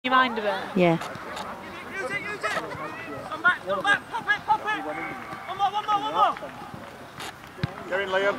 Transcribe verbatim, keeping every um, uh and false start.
Your mind of it? Yeah. Use it, use it! Come back, come back, pop it, pop it! One more, one more, one more! Go in, Liam.